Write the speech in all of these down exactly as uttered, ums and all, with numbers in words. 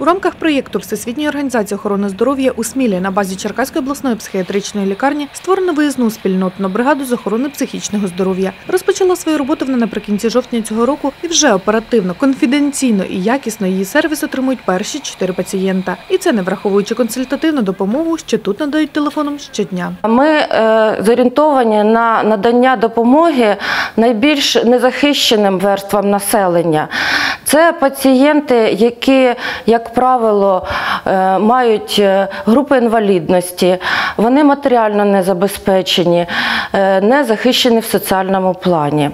У рамках проєкту Всесвітньої організації охорони здоров'я у Смілі на базі Черкаської обласної психіатричної лікарні створено виїзну спільнотну бригаду з охорони психічного здоров'я. Розпочала свою роботу вона наприкінці жовтня цього року і вже оперативно, конфіденційно і якісно її сервіс отримують перші чотири пацієнта. І це не враховуючи консультативну допомогу, що тут надають телефоном щодня. Ми е, зорієнтовані на надання допомоги найбільш незахищеним верствам населення. Це пацієнти, які, як правило, мають групи інвалідності, вони матеріально не забезпечені, не захищені в соціальному плані.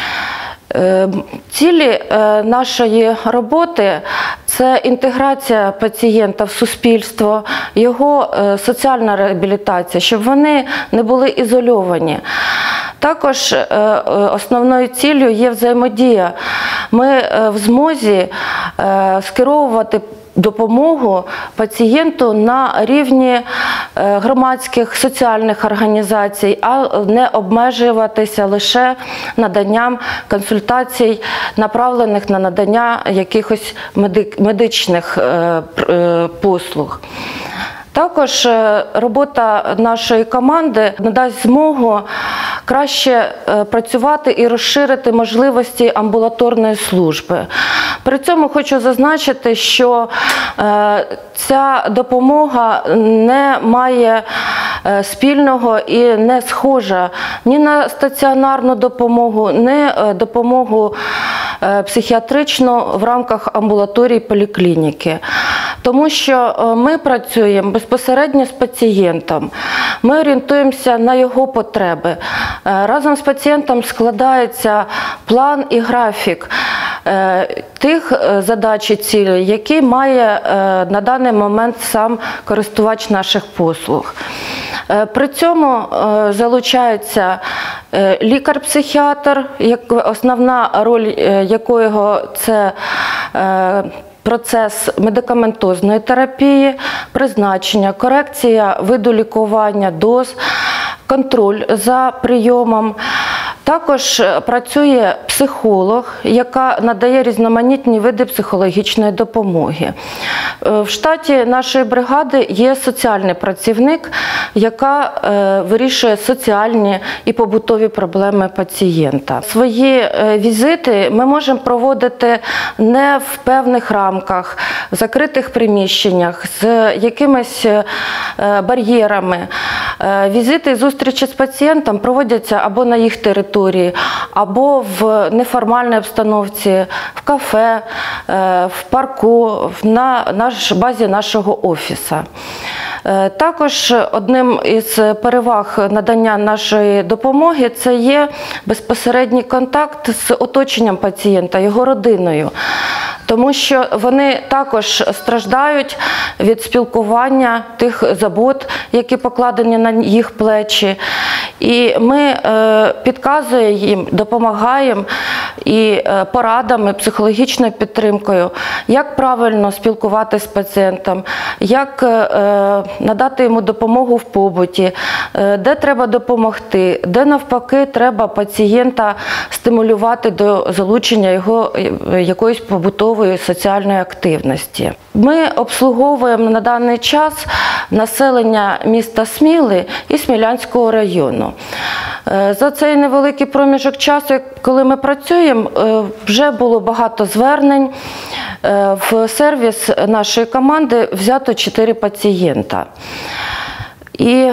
Цілі нашої роботи – це інтеграція пацієнта в суспільство, його соціальна реабілітація, щоб вони не були ізольовані. Також основною ціллю є взаємодія. Ми в змозі скеровувати допомогу пацієнту на рівні громадських соціальних організацій, а не обмежуватися лише наданням консультацій, направлених на надання якихось медичних послуг. Також робота нашої команди надасть змогу краще працювати і розширити можливості амбулаторної служби. При цьому хочу зазначити, що ця допомога не має спільного і не схожа ні на стаціонарну допомогу, ні допомогу психіатричну в рамках амбулаторії поліклініки. Тому що ми працюємо безпосередньо з пацієнтом, ми орієнтуємося на його потреби. Разом з пацієнтом складається план і графік тих задач і цілей, які має на даний момент сам користувач наших послуг. При цьому залучається лікар-психіатр, основна роль якого це процес медикаментозної терапії, призначення, корекція виду лікування, доз, контроль за прийомом. Також працює психолог, яка надає різноманітні види психологічної допомоги. В штаті нашої бригади є соціальний працівник, яка вирішує соціальні і побутові проблеми пацієнта. Свої візити ми можемо проводити не в певних рамках, в закритих приміщеннях, з якимись бар'єрами. Візити і зустрічі з пацієнтом проводяться або на їх території, або в неформальній обстановці, в кафе, в парку, на базі нашого офісу. Також одним із переваг надання нашої допомоги – це є безпосередній контакт з оточенням пацієнта, його родиною. Тому що вони також страждають від спілкування, тих забот, які покладені на їх плечі. І ми підказуємо їм, допомагаємо і порадами, психологічною підтримкою, як правильно спілкуватися з пацієнтом, як надати йому допомогу в побуті, де треба допомогти, де навпаки треба пацієнта стимулювати до залучення його якоїсь побутової соціальної активності. Ми обслуговуємо на даний час населення міста Сміли і Смілянського району. За цей невеликий проміжок часу, коли ми працюємо, вже було багато звернень. В сервіс нашої команди взято чотири пацієнта. І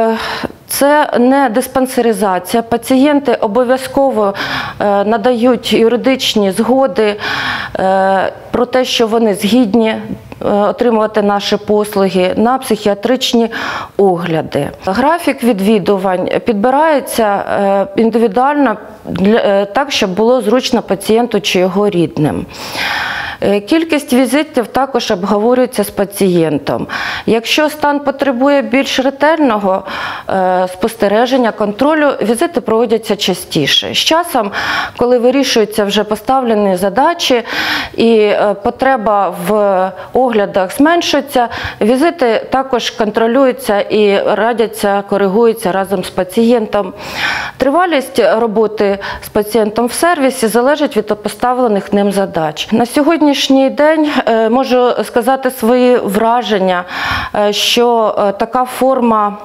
це не диспансеризація. Пацієнти обов'язково надають юридичні згоди про те, що вони згідні отримувати наші послуги на психіатричні огляди. Графік відвідувань підбирається індивідуально так, щоб було зручно пацієнту чи його рідним. Кількість візитів також обговорюється з пацієнтом. Якщо стан потребує більш ретельного спостереження, контролю, візити проводяться частіше. З часом, коли вирішуються вже поставлені задачі і потреба в оглядах зменшується, візити також контролюються і радяться, коригуються разом з пацієнтом. Тривалість роботи з пацієнтом в сервісі залежить від поставлених ним задач. На сьогоднішній день можу сказати свої враження, що така форма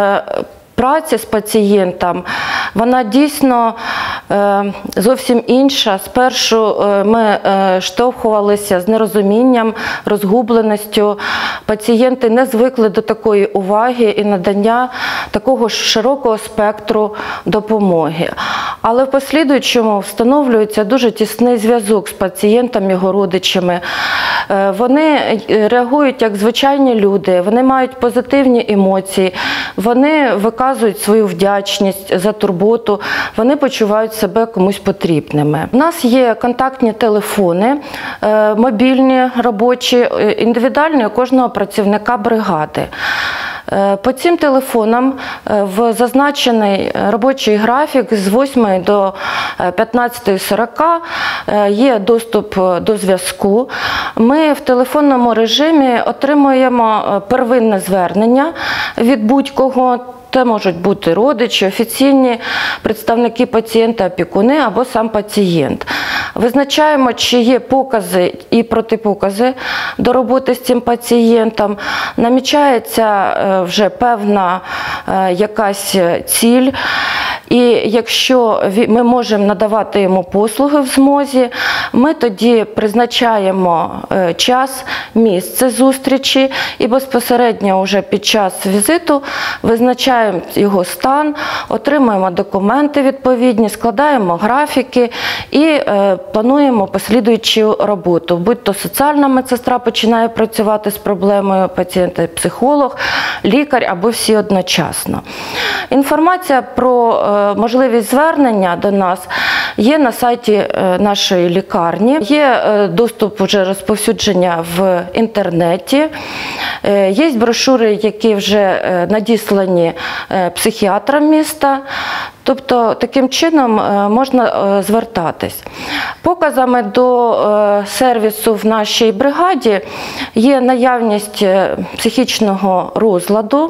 праці з пацієнтом, вона дійсно е, зовсім інша. Спершу е, ми е, штовхувалися з нерозумінням, розгубленістю. Пацієнти не звикли до такої уваги і надання такого широкого спектру допомоги. Але в послідуючому встановлюється дуже тісний зв'язок з пацієнтом, його родичами. Е, вони реагують як звичайні люди, вони мають позитивні емоції, вони виказують свою вдячність за турботу, вони почувають себе комусь потрібними. У нас є контактні телефони, мобільні, робочі, індивідуальні у кожного працівника бригади. По цим телефонам в зазначений робочий графік з восьмої до п'ятнадцятої сорок є доступ до зв'язку. Ми в телефонному режимі отримуємо первинне звернення від будь-кого. Це можуть бути родичі, офіційні представники пацієнта, опікуни або сам пацієнт. Визначаємо, чи є покази і протипокази до роботи з цим пацієнтом. Намічається вже певна якась ціль. І якщо ми можемо надавати йому послуги в змозі, ми тоді призначаємо час, місце зустрічі і безпосередньо вже під час візиту визначаємо його стан, отримуємо документи відповідні, складаємо графіки і плануємо послідуючу роботу. Будь-то соціальна медсестра починає працювати з проблемою пацієнта, психолог, лікар або всі одночасно. Інформація про можливість звернення до нас є на сайті нашої лікарні, є доступ вже розповсюдження в інтернеті, є брошури, які вже надіслані психіатрам міста. Тобто, таким чином можна звертатись. Показами до сервісу в нашій бригаді є наявність психічного розладу,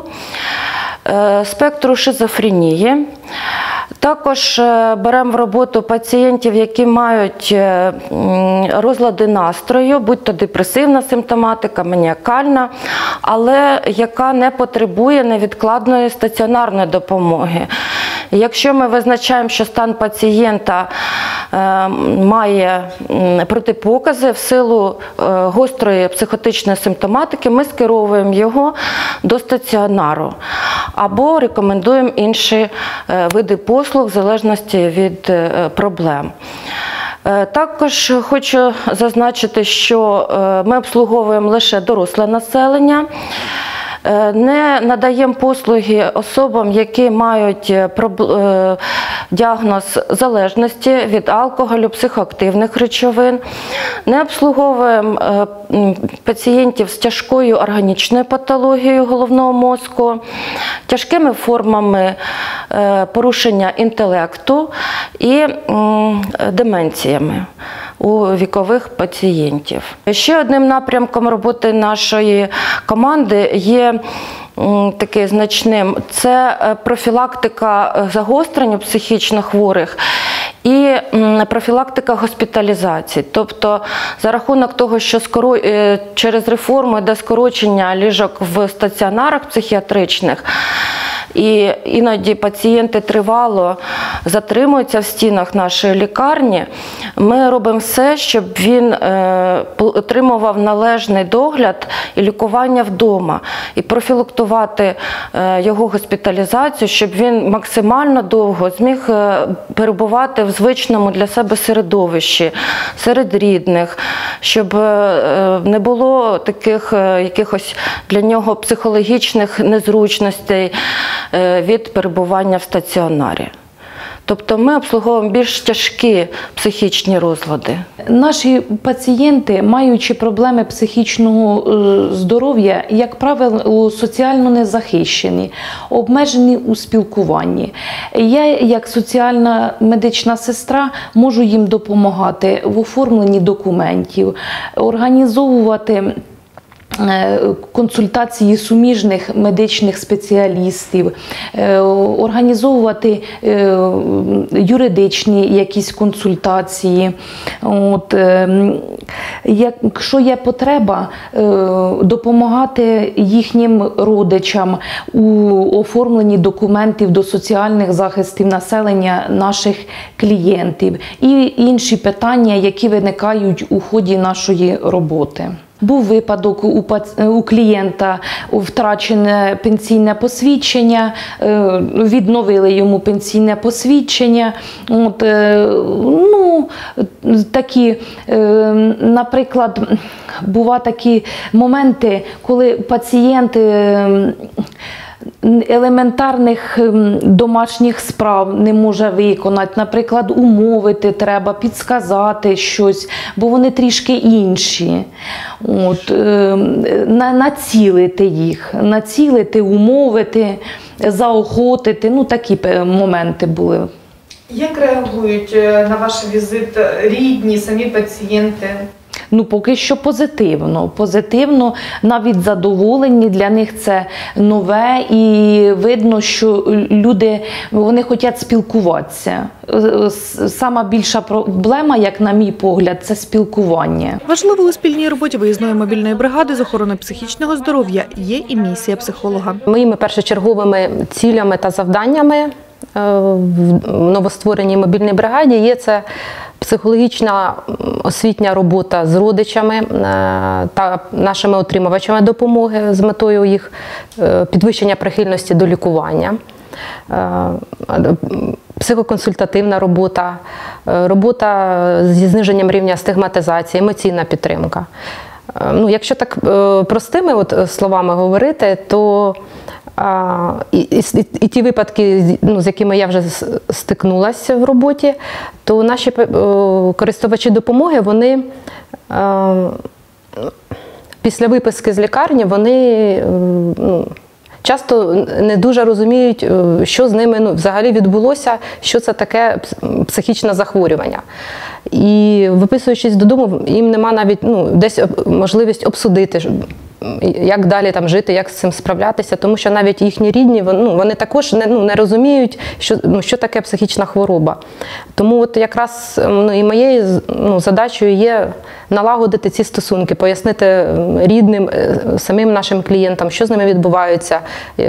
спектру шизофренії. Також беремо в роботу пацієнтів, які мають розлади настрою, будь-то депресивна симптоматика, маніакальна, але яка не потребує невідкладної стаціонарної допомоги. Якщо ми визначаємо, що стан пацієнта має протипокази в силу гострої психотичної симптоматики, ми скеровуємо його до стаціонару або рекомендуємо інші види послуг в залежності від проблем. Також хочу зазначити, що ми обслуговуємо лише доросле населення. Не надаємо послуги особам, які мають діагноз залежності від алкоголю, психоактивних речовин. Не обслуговуємо пацієнтів з тяжкою органічною патологією головного мозку, тяжкими формами порушення інтелекту і деменціями у вікових пацієнтів. Ще одним напрямком роботи нашої команди є такий значним – це профілактика загострень психічно хворих і профілактика госпіталізації. Тобто за рахунок того, що скоро... через реформу йде скорочення ліжок в стаціонарах психіатричних, і іноді пацієнти тривало затримуються в стінах нашої лікарні, ми робимо все, щоб він отримував належний догляд і лікування вдома. І профілактувати його госпіталізацію, щоб він максимально довго зміг перебувати в звичному для себе середовищі, серед рідних, щоб не було таких якихось для нього психологічних незручностей від перебування в стаціонарі. Тобто ми обслуговуємо більш тяжкі психічні розлади. Наші пацієнти, маючи проблеми психічного здоров'я, як правило, соціально незахищені, обмежені у спілкуванні. Я, як соціальна медична сестра, можу їм допомагати в оформленні документів, організовувати консультації суміжних медичних спеціалістів, організовувати юридичні якісь консультації. От, якщо є потреба, допомагати їхнім родичам у оформленні документів до соціальних захистів населення наших клієнтів і інші питання, які виникають у ході нашої роботи. Був випадок у, у клієнта, втрачене пенсійне посвідчення, відновили йому пенсійне посвідчення. От, ну, такі, наприклад, бувають такі моменти, коли пацієнт елементарних домашніх справ не може виконати, наприклад, умовити треба, підсказати щось, бо вони трішки інші. От, націлити їх, націлити, умовити, заохотити, ну такі моменти були. Як реагують на ваш візит рідні, самі пацієнти? Ну, поки що позитивно. Позитивно, навіть задоволені, для них це нове і видно, що люди, вони хочуть спілкуватися. Сама більша проблема, як на мій погляд, це спілкування. Важливо у спільній роботі виїзної мобільної бригади з охорони психічного здоров'я є і місія психолога. Моїми першочерговими цілями та завданнями в новоствореній мобільній бригаді є це психологічна освітня робота з родичами та нашими отримувачами допомоги з метою їх підвищення прихильності до лікування, психоконсультативна робота, робота зі зниженням рівня стигматизації, емоційна підтримка. Ну, якщо так простими от словами говорити, то А, і, і, і ті випадки, ну, з якими я вже стикнулася в роботі, то наші о, користувачі допомоги, вони о, після виписки з лікарні, вони о, ну, часто не дуже розуміють, що з ними ну, взагалі відбулося, що це таке психічне захворювання. І виписуючись додому, їм нема навіть ну, десь можливість обсудити, як далі там жити, як з цим справлятися, тому що навіть їхні рідні, ну, вони також не, ну, не розуміють, що, ну, що таке психічна хвороба. Тому от якраз ну, і моєю ну, задачею є налагодити ці стосунки, пояснити рідним, самим нашим клієнтам, що з ними відбувається,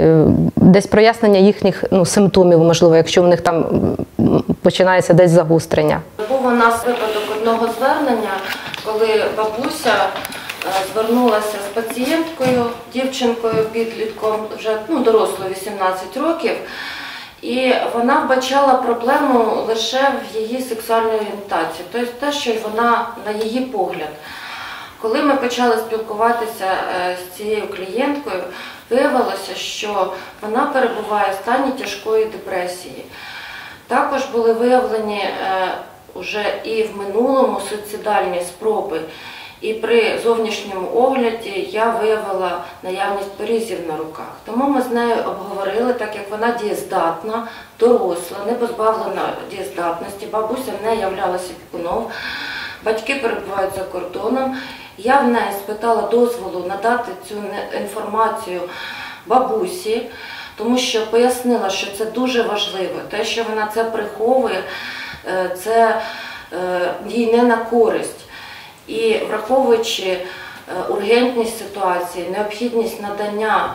десь прояснення їхніх ну, симптомів, можливо, якщо в них там починається десь загострення. Був у нас випадок одного звернення, коли бабуся звернулася з пацієнткою, дівчинкою, підлітком, вже ну, дорослою, вісімнадцять років, і вона вбачала проблему лише в її сексуальній орієнтації, тобто те, що вона, на її погляд. Коли ми почали спілкуватися з цією клієнткою, виявилося, що вона перебуває в стані тяжкої депресії. Також були виявлені вже і в минулому суїцидальні спроби. І при зовнішньому огляді я виявила наявність порізів на руках. Тому ми з нею обговорили, так як вона дієздатна, доросла, не позбавлена дієздатності, бабуся в неї являлася опікуном, батьки перебувають за кордоном. Я в неї спитала дозволу надати цю інформацію бабусі, тому що пояснила, що це дуже важливо. Те, що вона це приховує, це їй не на користь. І враховуючи ургентність ситуації, необхідність надання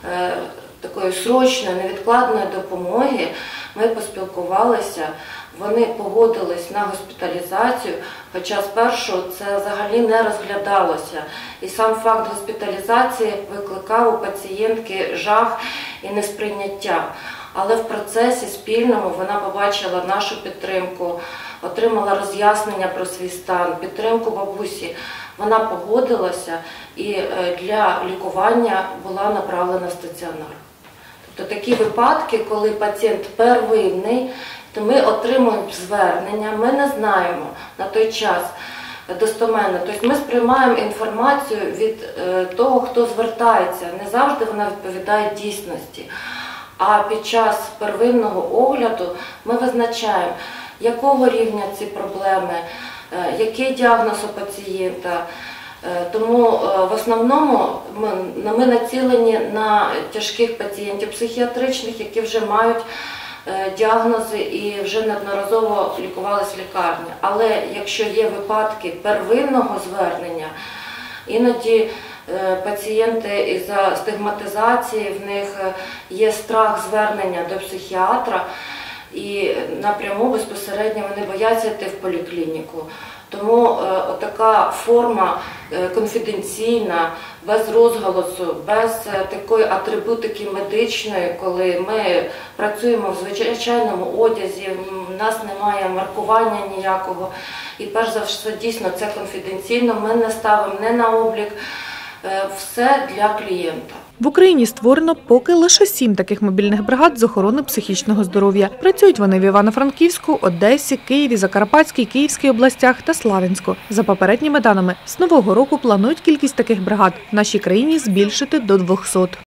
такої срочної, невідкладної допомоги, ми поспілкувалися, вони погодились на госпіталізацію, хоча спершу це взагалі не розглядалося. І сам факт госпіталізації викликав у пацієнтки жах і несприйняття. Але в процесі спільному вона побачила нашу підтримку, отримала роз'яснення про свій стан, підтримку бабусі. Вона погодилася і для лікування була направлена в стаціонар. Тобто такі випадки, коли пацієнт первинний, то ми отримуємо звернення, ми не знаємо на той час достоменно. Тобто ми сприймаємо інформацію від того, хто звертається. Не завжди вона відповідає дійсності. А під час первинного огляду ми визначаємо, якого рівня ці проблеми, який діагноз у пацієнта, Тому в основному ми, ми націлені на тяжких пацієнтів психіатричних, які вже мають діагнози і вже неодноразово лікувалися в лікарні. Але якщо є випадки первинного звернення, іноді пацієнти із-за стигматизації, в них є страх звернення до психіатра і напряму безпосередньо вони бояться йти в поліклініку. Тому е, така форма е, конфіденційна, без розголосу, без е, такої атрибутики медичної, коли ми працюємо в звичайному одязі, в нас немає маркування ніякого. І перш за все, дійсно, це конфіденційно, ми не ставимо не на облік, е, все для клієнта. В Україні створено поки лише сім таких мобільних бригад з охорони психічного здоров'я. Працюють вони в Івано-Франківську, Одесі, Києві, Закарпатській, Київській областях та Славянську. За попередніми даними, з нового року планують кількість таких бригад в нашій країні збільшити до двохсот.